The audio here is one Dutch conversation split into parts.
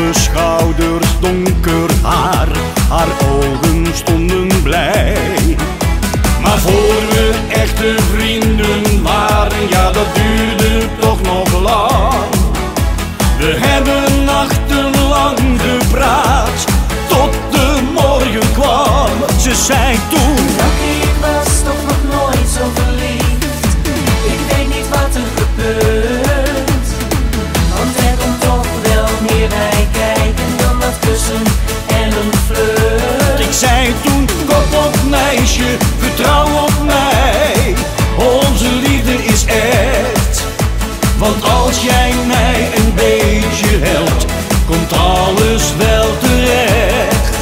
Smalle schouders, donker haar, haar ogen stonden blij. Maar voor we echte vrienden waren, ja dat duurde toch nog lang. We hebben nachtenlang gepraat, tot de morgen kwam. Ze zei toen: ik was toch nog nooit zo verliefd. Ik weet niet wat er gebeurt, want er komt toch wel meer bij kijken dan dat kussen en een flirt. Ik zei toen: kop op meisje, vertrouw op mij. Onze liefde is echt, want als jij mij een beetje helpt, komt alles wel terecht.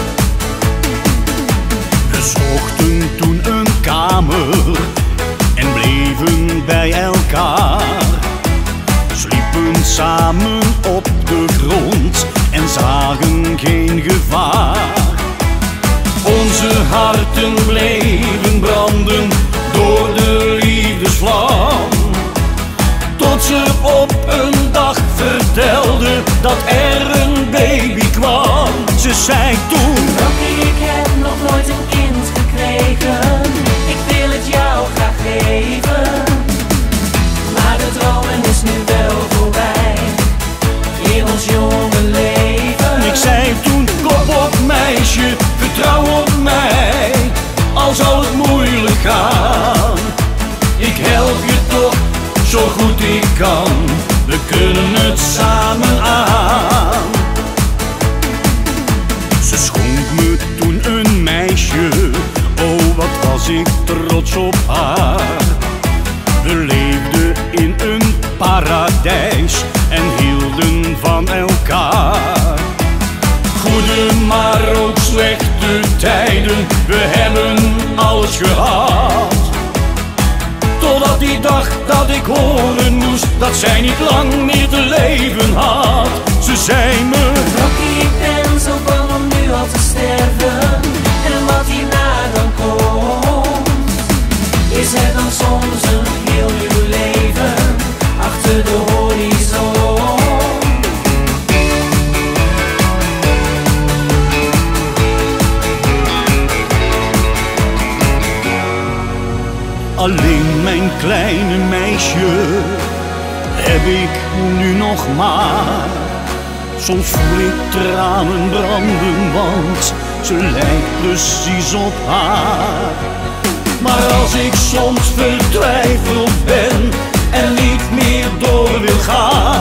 We zochten toen een kamer en bleven bij elkaar. Sliepen samen op de grond en zagen geen gevaar. Onze harten bleven branden door de liefdesvlam, tot ze op een dag vertelde dat er een baby kwam. Ze zei toen: ik heb nog nooit een kind gekregen. Ik wil het jou graag geven, maar de dromen is nu wel voorbij in ons jonge leven. Ik zei toen: kop op meisje, vertrouw op mij. Al zal het moeilijk gaan, ik help je toch zo goed ik kan. We kunnen het samen aan. Ze schonk me toen een meisje, oh wat was ik trots op haar. We leefden in een paradijs en hielden van elkaar. Goede maar ook slechte tijden, we hebben alles gehad. Totdat die dag dat ik horen moest dat zij niet lang meer te leven had. Ze zei me: ik ben zo bang om nu al te sterven. En wat hierna dan komt, is er dan soms een heel nieuw leven achter de horizon. alleen mijn kleine meisje heb ik nu nog maar. Soms voel ik tranen branden, want ze lijkt precies op haar. Maar als ik soms vertwijfeld ben en niet meer door wil gaan,